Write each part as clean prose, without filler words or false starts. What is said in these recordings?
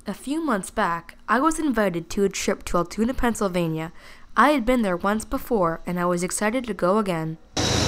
A few months back, I was invited to a trip to Altoona, Pennsylvania. I had been there once before, and I was excited to go again.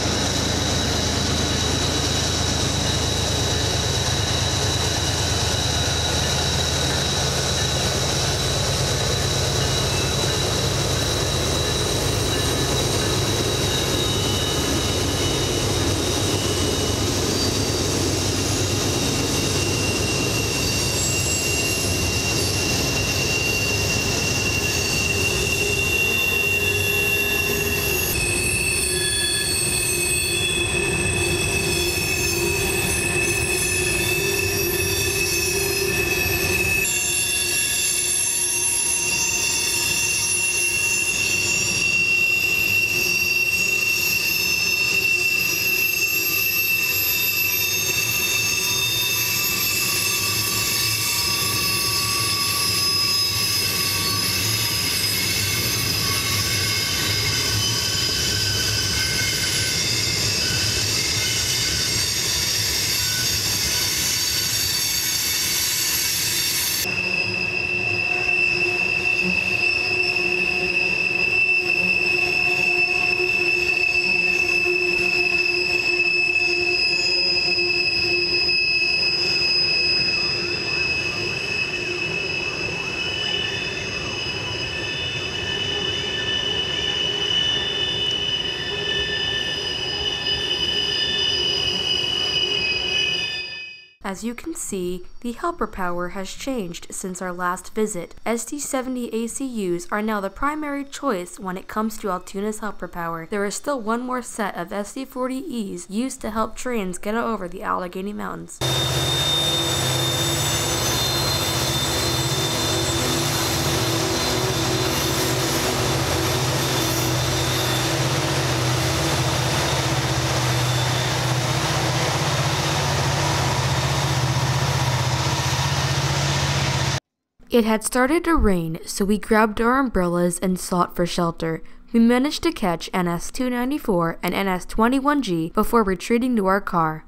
As you can see, the helper power has changed since our last visit. SD70 ACUs are now the primary choice when it comes to Altoona's helper power. There is still one more set of SD40Es used to help trains get over the Allegheny Mountains. It had started to rain, so we grabbed our umbrellas and sought for shelter. We managed to catch NS-294 and NS-21G before retreating to our car.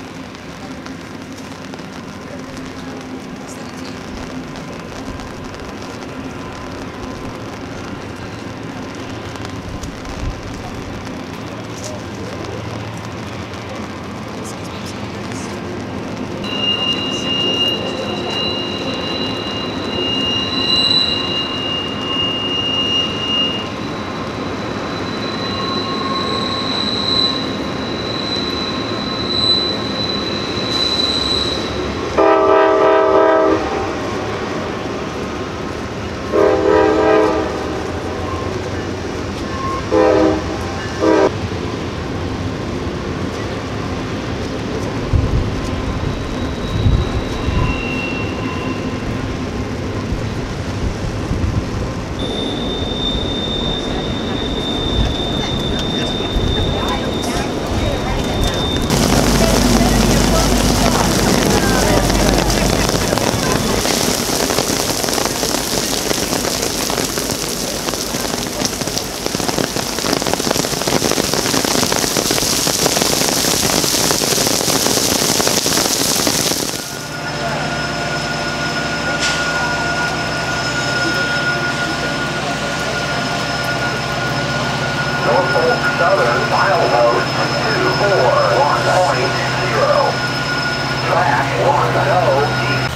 Southern milepost 241.0. Track 10 east.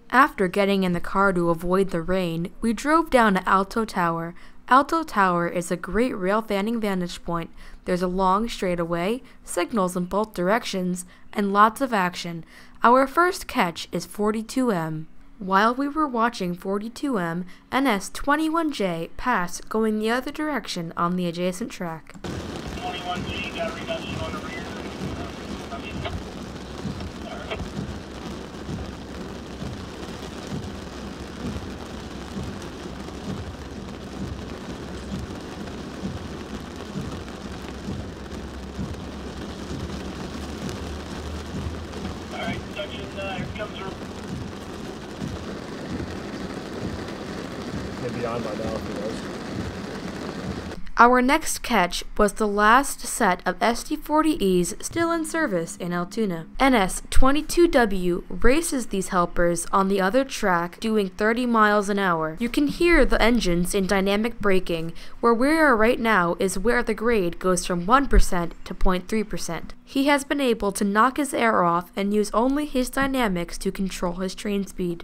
After getting in the car to avoid the rain, we drove down to Alto Tower. Alto Tower is a great rail fanning vantage point. There's a long straightaway, signals in both directions, and lots of action. Our first catch is 42M. While we were watching 42M, NS-21J passed going the other direction on the adjacent track. 21G got reduction on the rear. Alright, section, here comes her. Maybe on by now if he was. Our next catch was the last set of SD40Es still in service in Altoona. NS-22W races these helpers on the other track doing 30 miles an hour. You can hear the engines in dynamic braking. Where we are right now is where the grade goes from 1% to 0.3%. He has been able to knock his air off and use only his dynamics to control his train speed.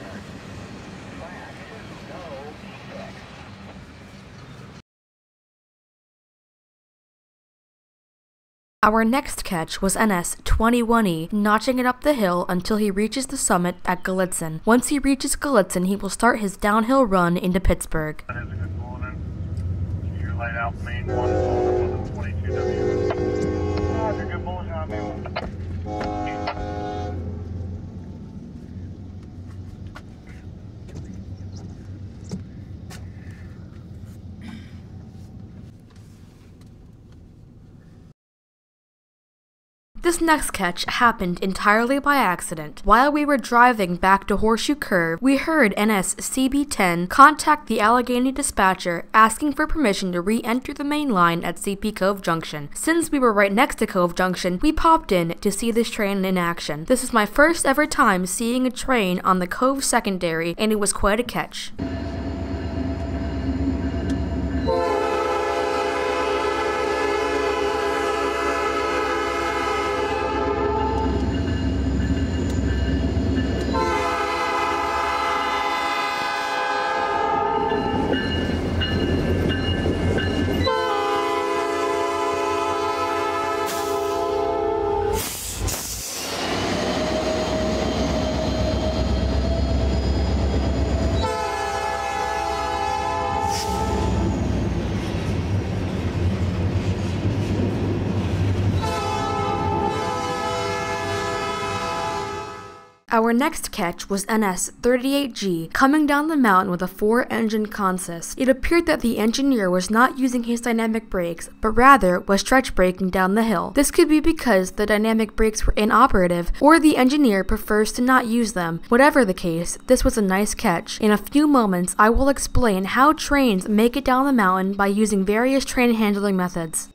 Our next catch was NS-21E, notching it up the hill until he reaches the summit at Gallitzin. Once he reaches Gallitzin, he will start his downhill run into Pittsburgh. That is a good bulletin. You're laid out main one with a 22W. That's a good bulletin on me. This next catch happened entirely by accident. While we were driving back to Horseshoe Curve, we heard NS-CB10 contact the Allegheny dispatcher asking for permission to re-enter the main line at CP Cove Junction. Since we were right next to Cove Junction, we popped in to see this train in action. This is my first ever time seeing a train on the Cove Secondary, and it was quite a catch. Our next catch was NS-38G, coming down the mountain with a 4-engine consist. It appeared that the engineer was not using his dynamic brakes, but rather was stretch braking down the hill. This could be because the dynamic brakes were inoperative, or the engineer prefers to not use them. Whatever the case, this was a nice catch. In a few moments, I will explain how trains make it down the mountain by using various train handling methods.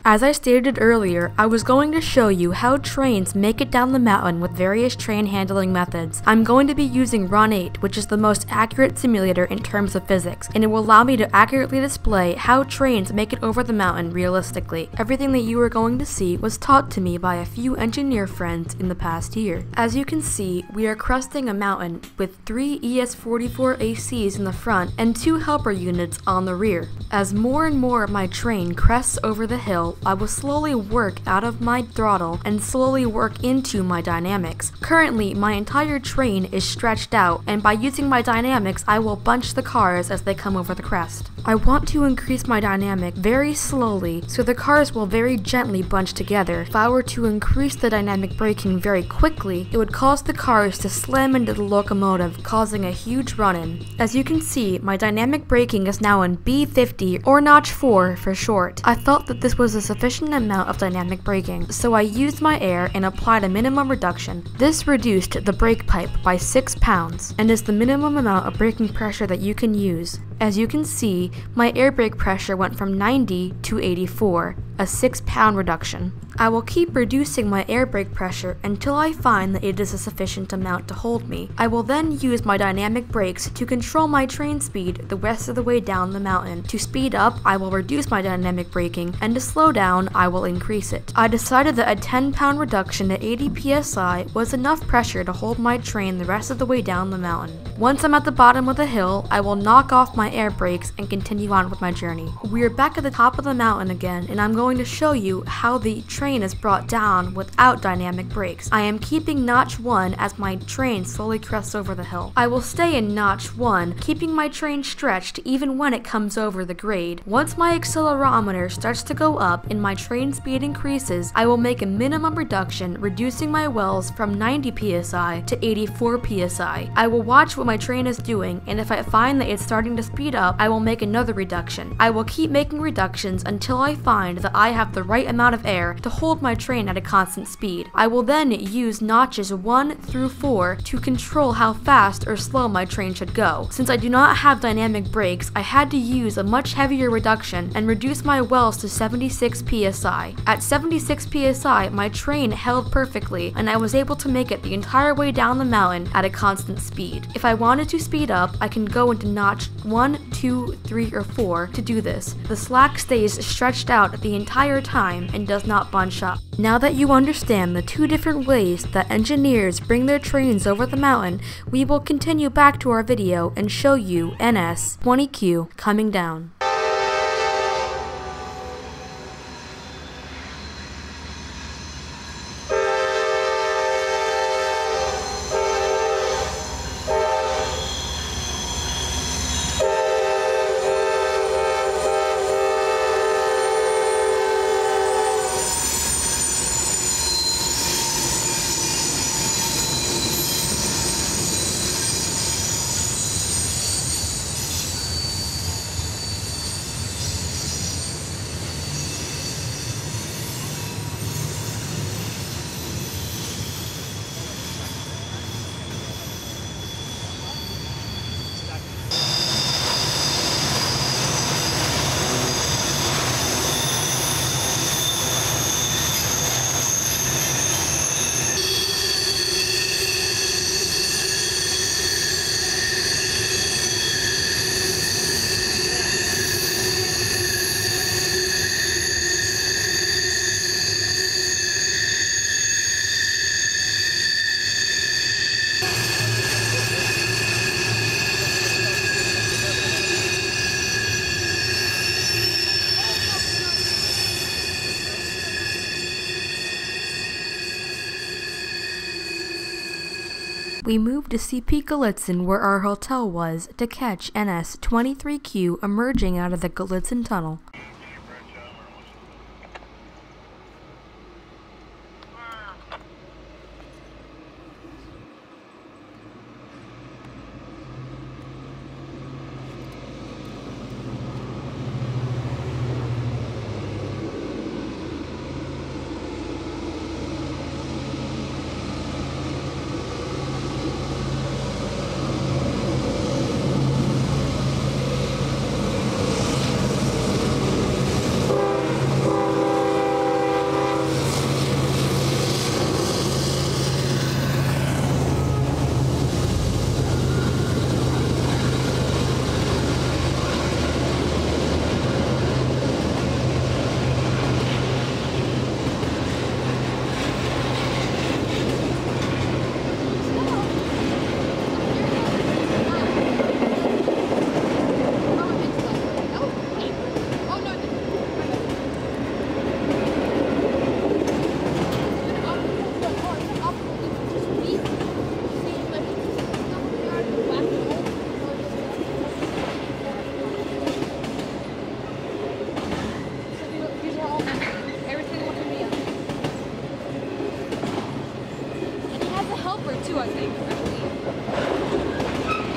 As I stated earlier, I was going to show you how trains make it down the mountain with various train handling methods. I'm going to be using Run 8, which is the most accurate simulator in terms of physics, and it will allow me to accurately display how trains make it over the mountain realistically. Everything that you are going to see was taught to me by a few engineer friends in the past year. As you can see, we are cresting a mountain with 3 ES44 ACs in the front and 2 helper units on the rear. As more and more of my train crests over the hill, I will slowly work out of my throttle and slowly work into my dynamics. Currently, my entire train is stretched out, and by using my dynamics, I will bunch the cars as they come over the crest. I want to increase my dynamic very slowly, so the cars will very gently bunch together. If I were to increase the dynamic braking very quickly, it would cause the cars to slam into the locomotive, causing a huge run-in. As you can see, my dynamic braking is now in B50, or notch 4 for short. I felt that this was a sufficient amount of dynamic braking, so I used my air and applied a minimum reduction. This reduced the brake pipe by 6 pounds, and is the minimum amount of braking pressure that you can use. As you can see, my air brake pressure went from 90 to 84, a 6 pound reduction. I will keep reducing my air brake pressure until I find that it is a sufficient amount to hold me. I will then use my dynamic brakes to control my train speed the rest of the way down the mountain. To speed up, I will reduce my dynamic braking, and to slow down, I will increase it. I decided that a 10 pound reduction to 80 psi was enough pressure to hold my train the rest of the way down the mountain. Once I'm at the bottom of the hill, I will knock off my air brakes and continue on with my journey. We are back at the top of the mountain again, and I'm going to show you how the train is brought down without dynamic brakes. I am keeping notch 1 as my train slowly crests over the hill. I will stay in notch 1, keeping my train stretched even when it comes over the grade. Once my accelerometer starts to go up and my train speed increases, I will make a minimum reduction, reducing my wells from 90 psi to 84 psi. I will watch what my train is doing, and if I find that it's starting to speed up, I will make another reduction. I will keep making reductions until I find that I have the right amount of air to hold my train at a constant speed. I will then use notches 1 through 4 to control how fast or slow my train should go. Since I do not have dynamic brakes, I had to use a much heavier reduction and reduce my wells to 76 psi. At 76 psi, my train held perfectly, and I was able to make it the entire way down the mountain at a constant speed. If I wanted to speed up, I can go into notch 1, 2, 3, or 4 to do this. The slack stays stretched out the entire time and does not bunch up. Now that you understand the 2 different ways that engineers bring their trains over the mountain, we will continue back to our video and show you NS20Q coming down. We moved to CP Gallitzin, where our hotel was, to catch NS23Q emerging out of the Gallitzin tunnel. was saying, I believe.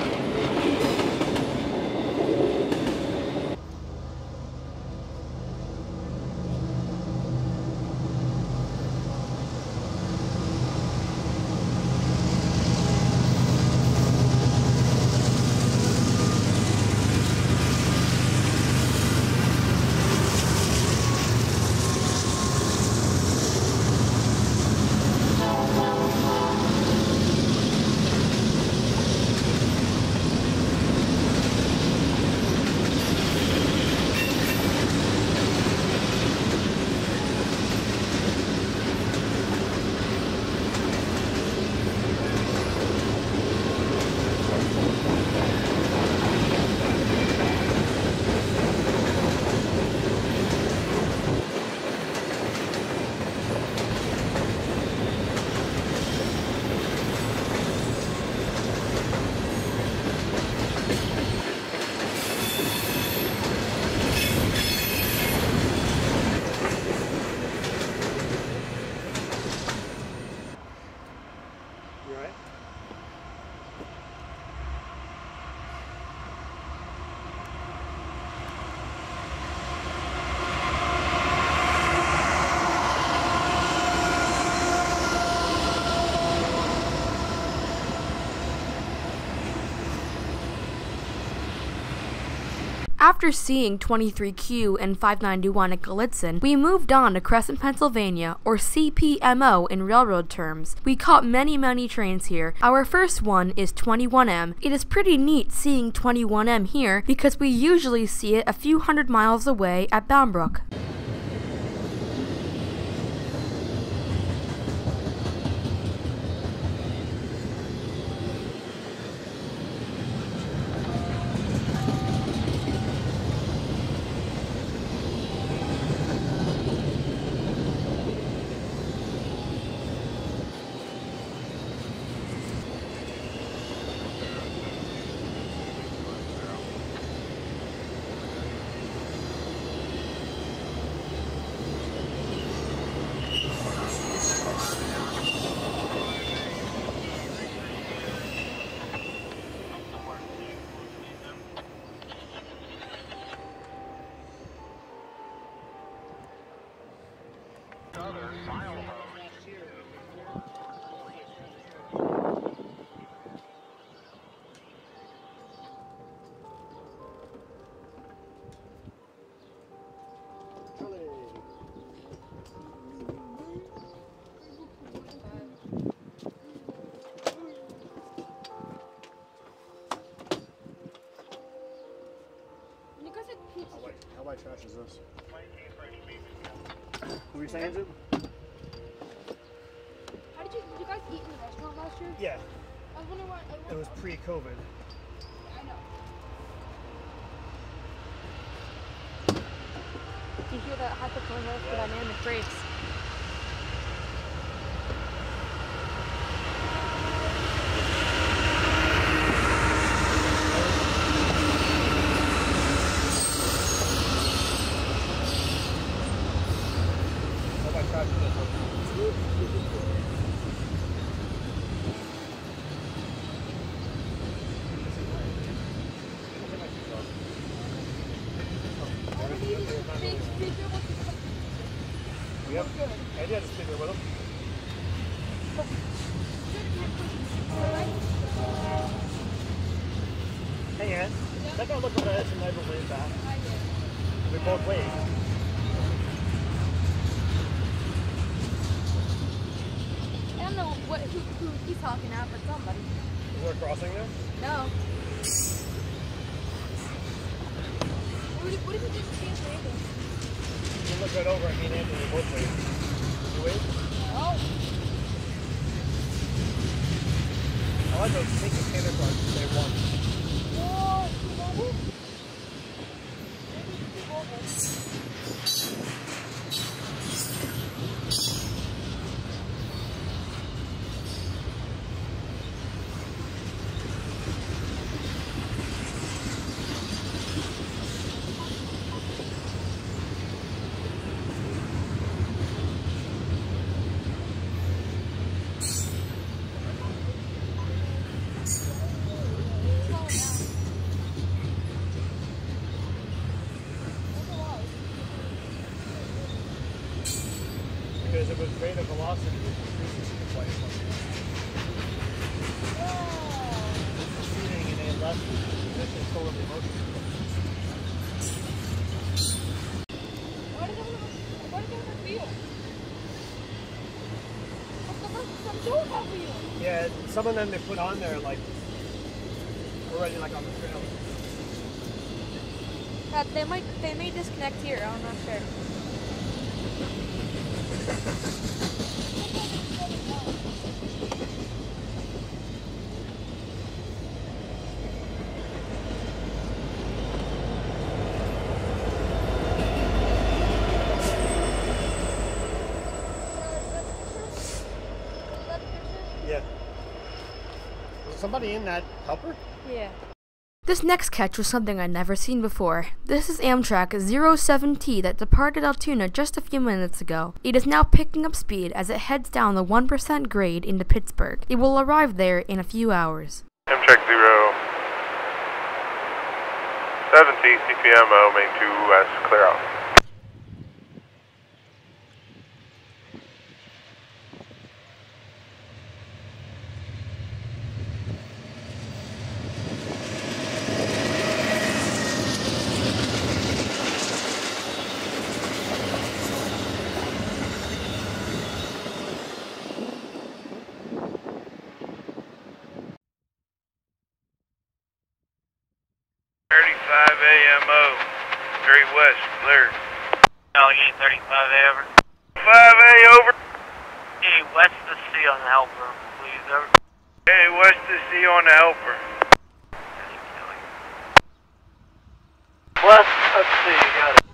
You alright? After seeing 23Q and 591 at Gallitzin, we moved on to Crescent, Pennsylvania, or CPMO in railroad terms. We caught many trains here. Our first one is 21M. It is pretty neat seeing 21M here because we usually see it a few hundred miles away at Boundbrook. How white trash is this? Who are you saying, Jim? How did you guys eat in the restaurant last year? Yeah, I was wondering why. it was pre-COVID. I know. Do you hear that hyperthermodynamic brakes? How white trash is this? Yep. I did have to speak with him. Hey, Ann. That guy looked like I had some never wave back. We both waved. I don't know who he's talking at, but somebody. Is there a crossing there? No. What if you just can't wave him? You look right over at me and Anthony both waved. Did you wave? No. I like those pink container cards that they won. Whoa. as it was made a velocity, it decreases the flight function. It's proceeding in a less position totally motion. Why do they have a wheel? Some don't have wheels. Yeah, some of them they put on there like already like on the trailer. They may disconnect here, I'm not sure. Yeah. Was somebody in that helper? Yeah. This next catch was something I'd never seen before. This is Amtrak 07T that departed Altoona just a few minutes ago. It is now picking up speed as it heads down the 1% grade into Pittsburgh. It will arrive there in a few hours. Amtrak 07T CPMO main 2 clear out. AMO, Straight West, clear. Alligator 35A, over. 5A, over. Hey, west to sea on the helper, please, over. Hey, west to sea on the helper. West of sea, got it.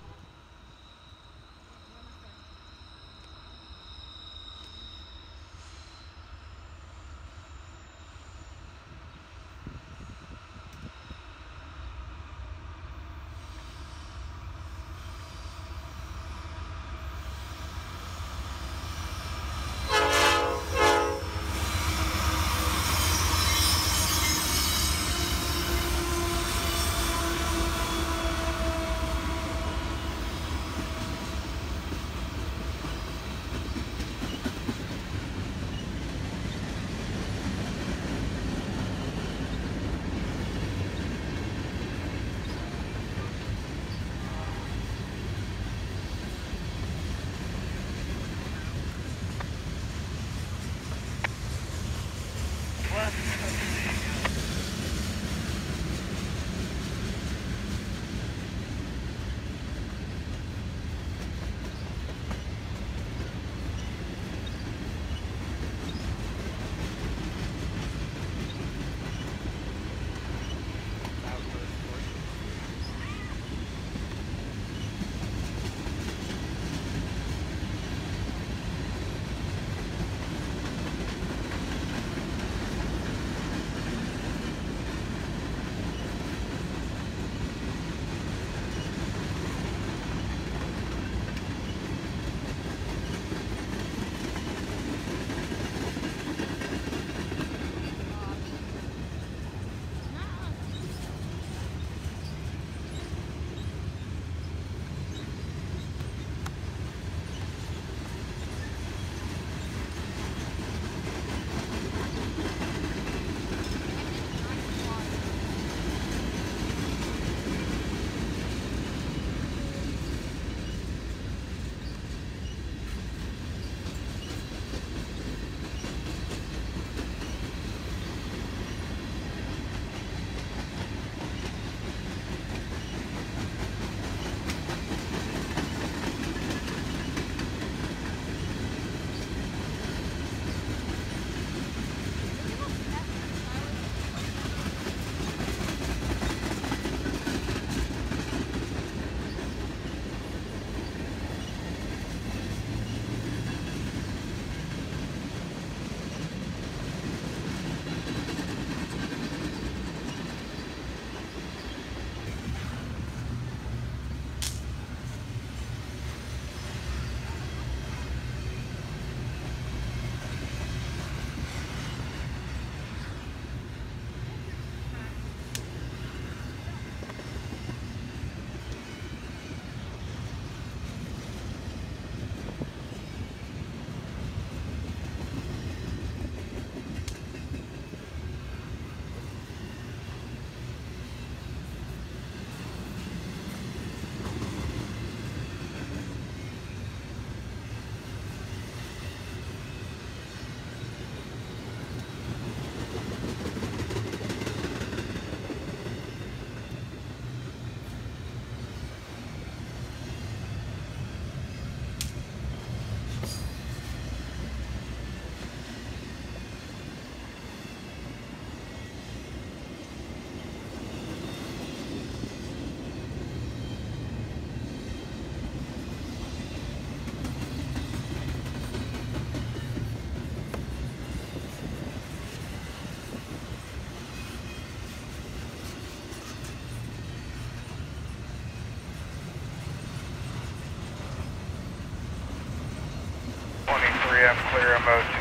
CPM, clear MO to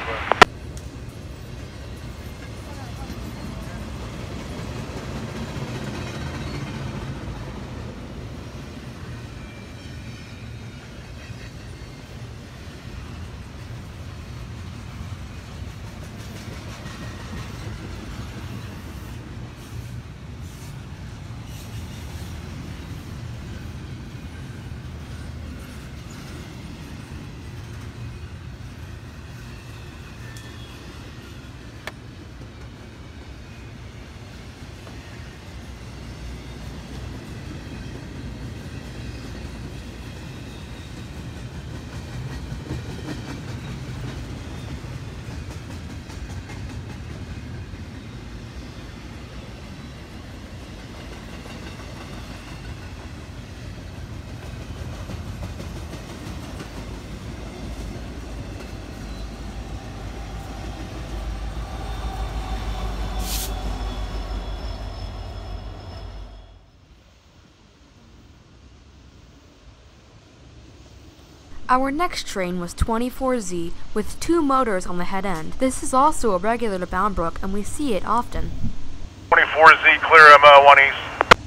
Our next train was 24Z with 2 motors on the head end. This is also a regular to Bound Brook and we see it often. 24Z, clear MO 1 East.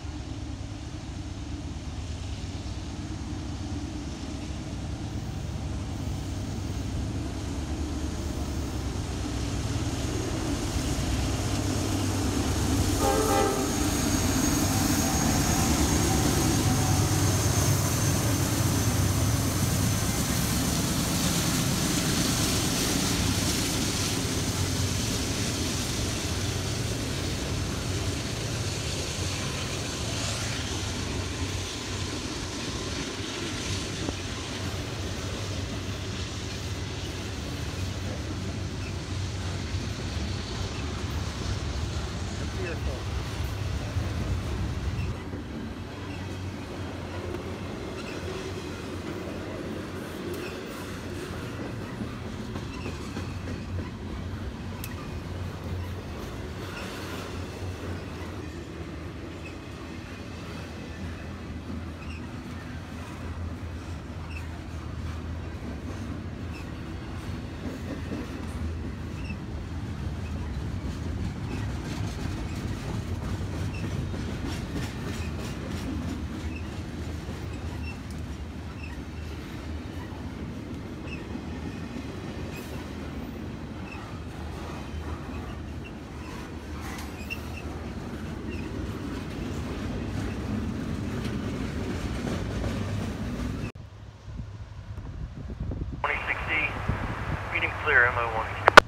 Clear MO 1 East.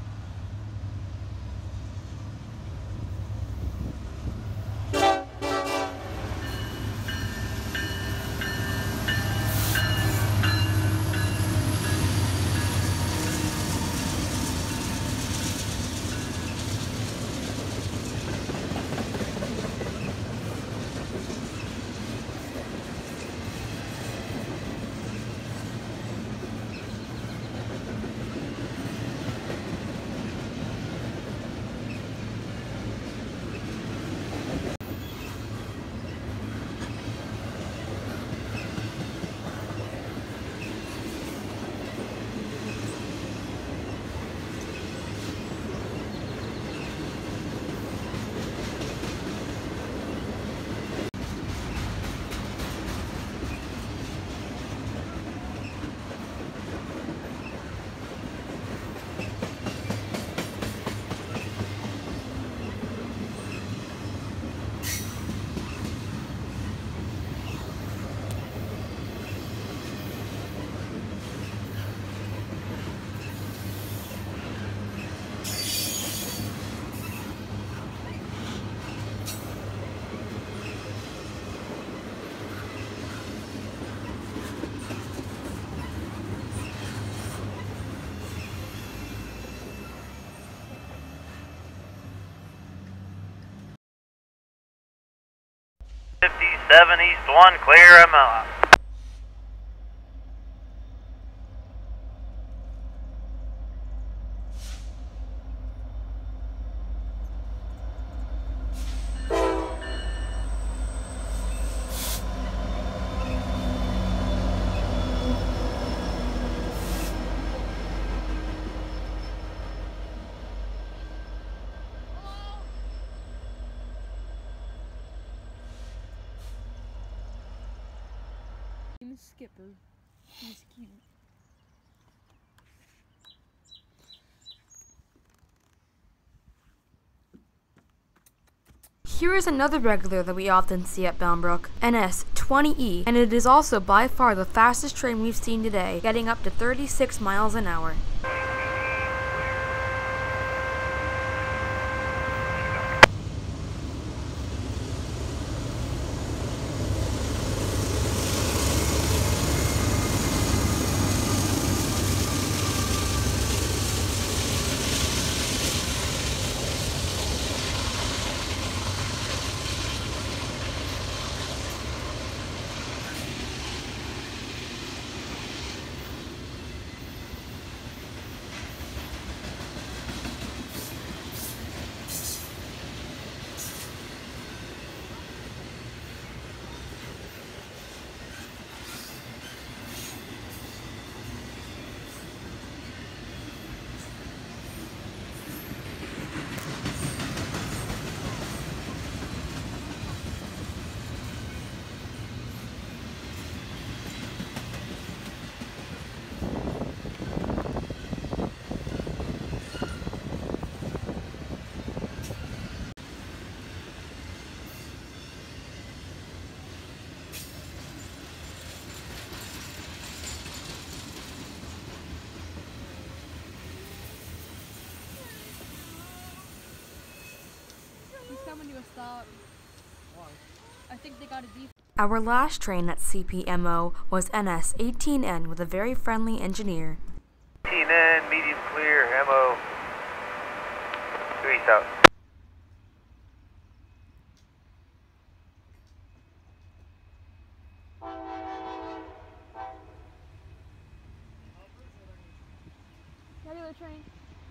East 1, clear MO. Skipper. He's cute. Here is another regular that we often see at Boundbrook, NS-20E, and it is also by far the fastest train we've seen today, getting up to 36 miles an hour. He's coming to a stop. I think they got a deep. Our last train at CPMO was NS-18N with a very friendly engineer. 18N, medium clear, MO. 3 south. Regular train.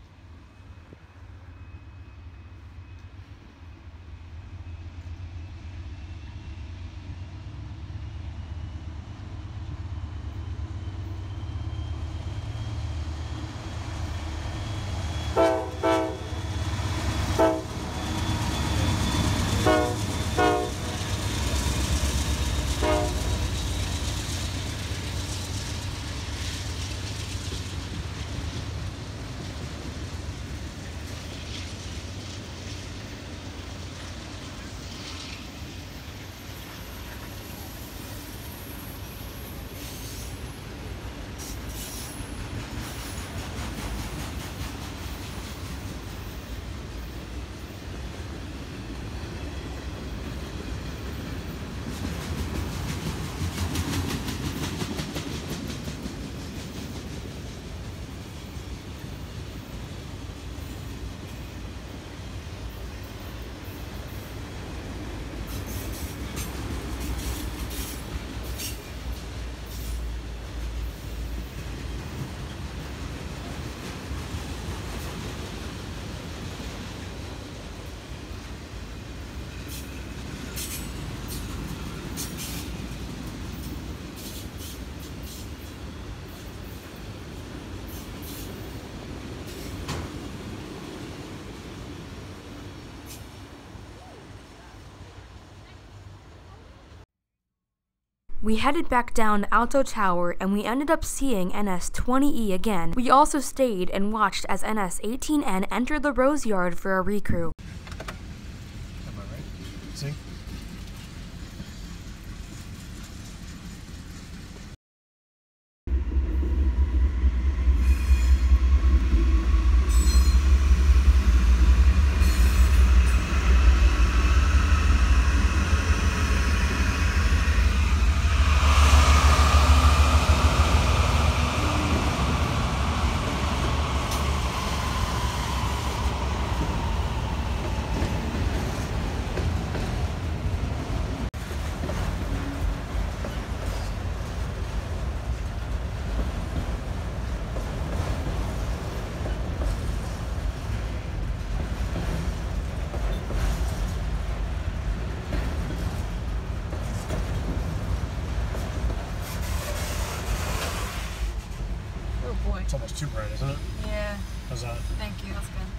We headed back down Alto Tower and we ended up seeing NS-20E again. We also stayed and watched as NS-18N entered the Rose Yard for a recrew. Am I right? See? It's almost too bright, isn't it? Yeah. How's that? Thank you. That's good.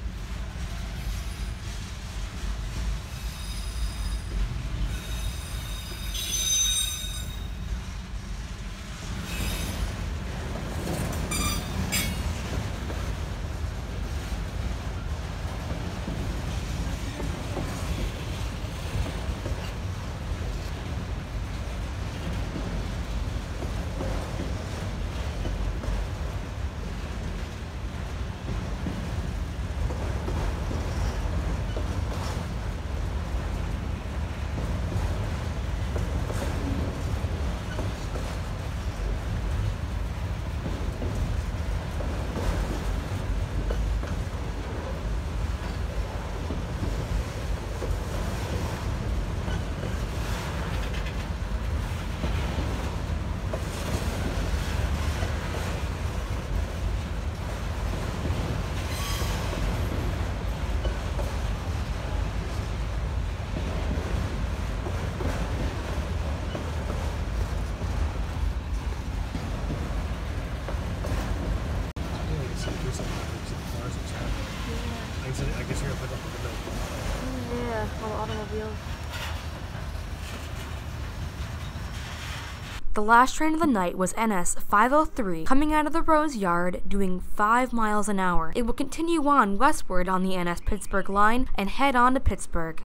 all the automobiles. The last train of the night was NS 503 coming out of the Rose Yard doing 5 miles an hour. It will continue on westward on the NS Pittsburgh line and head on to Pittsburgh.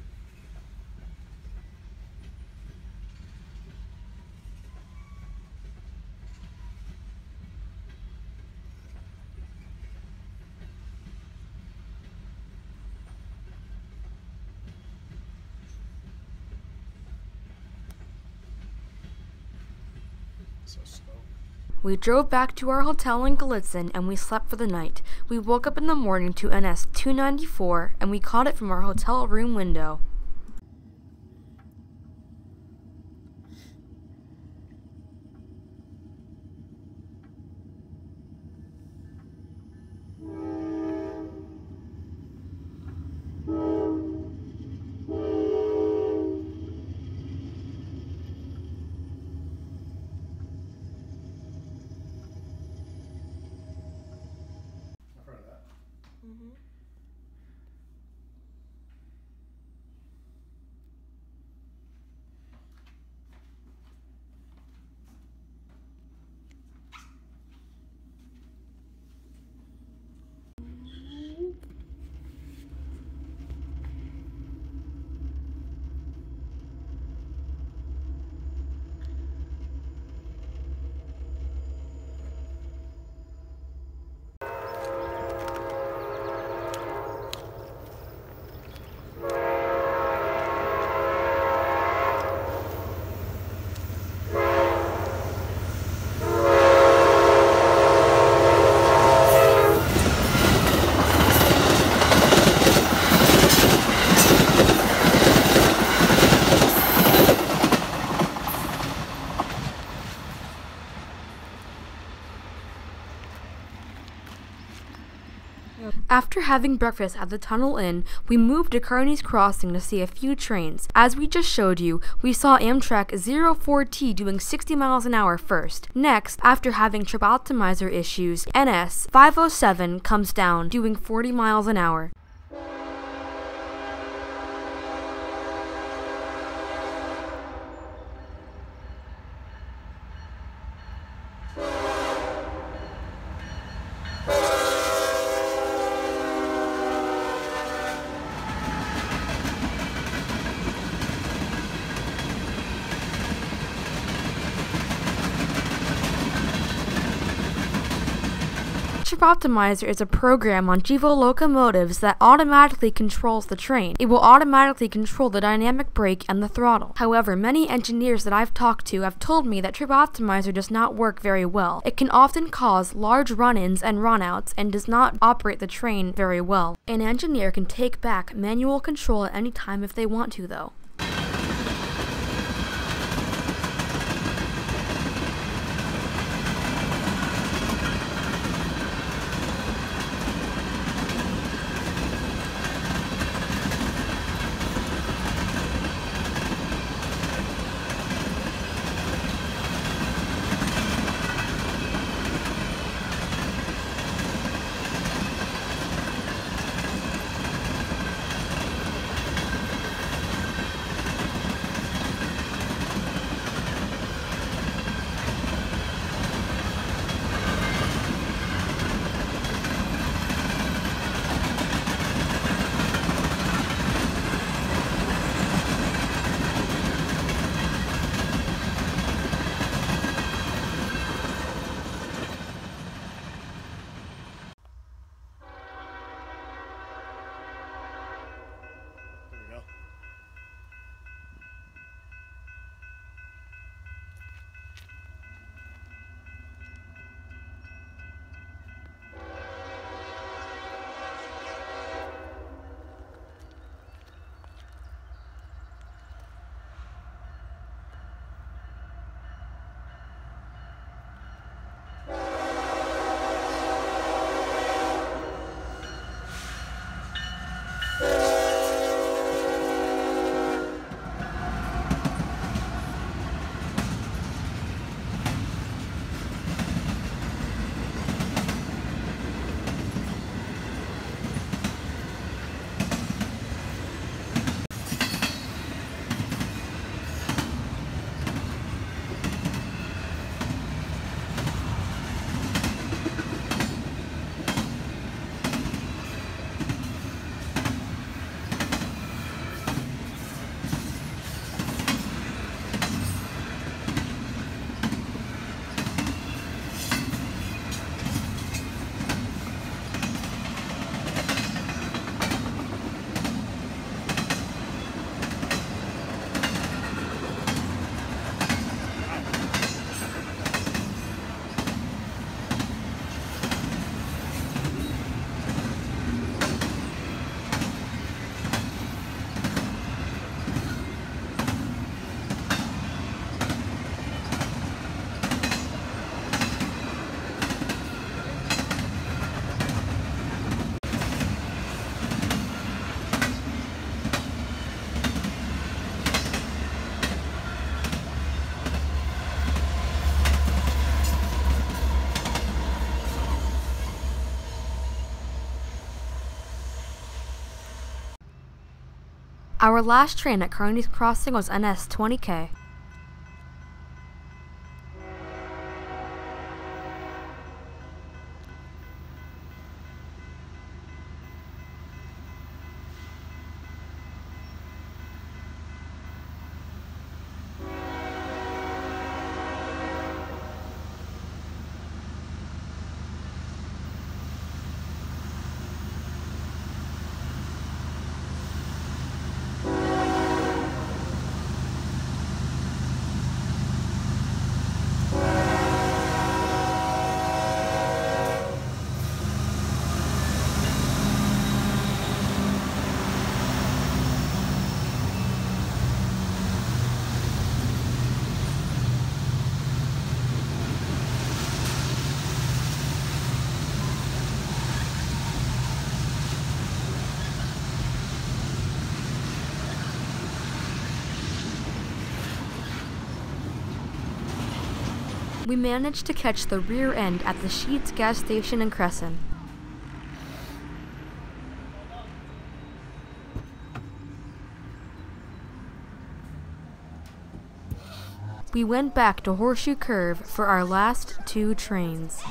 So slow. We drove back to our hotel in Gallitzin and we slept for the night. We woke up in the morning to NS 294 and we caught it from our hotel room window. I've heard of that. After having breakfast at the Tunnel Inn, we moved to Kearney's Crossing to see a few trains. As we just showed you, we saw Amtrak 04T doing 60 miles an hour first. Next, after having trip optimizer issues, NS 507 comes down doing 40 miles an hour. Trip Optimizer is a program on GEVO locomotives that automatically controls the train. It will automatically control the dynamic brake and the throttle. However, many engineers that I've talked to have told me that Trip Optimizer does not work very well. It can often cause large run-ins and run-outs and does not operate the train very well. An engineer can take back manual control at any time if they want to, though. Our last train at Carneys Crossing was NS 20K. We managed to catch the rear end at the Sheets gas station in Crescent. We went back to Horseshoe Curve for our last 2 trains.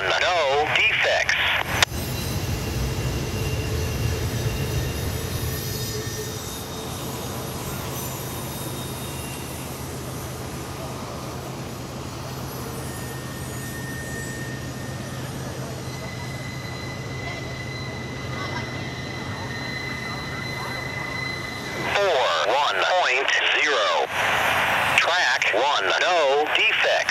no defects. Track 1, no defects.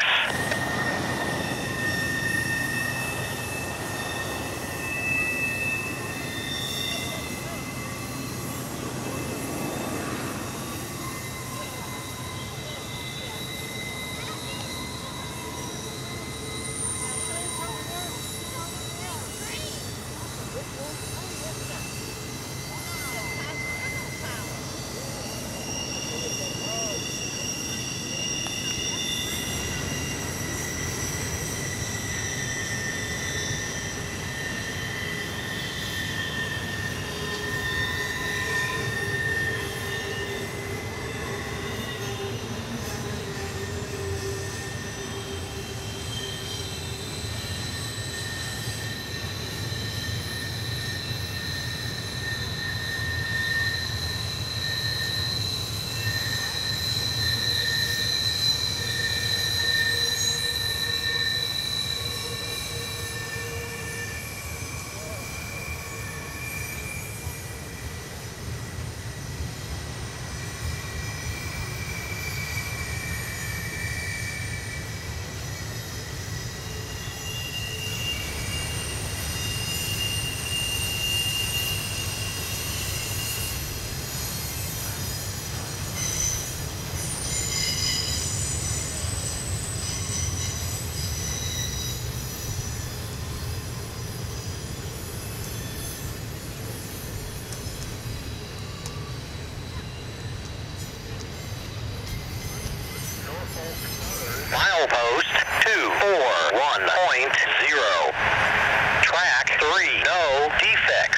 Milepost 241.0. Track 3, no defects.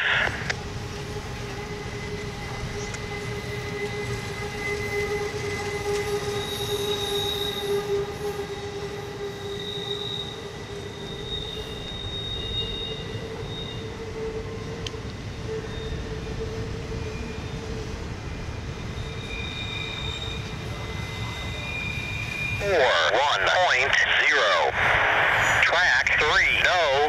Track 3, no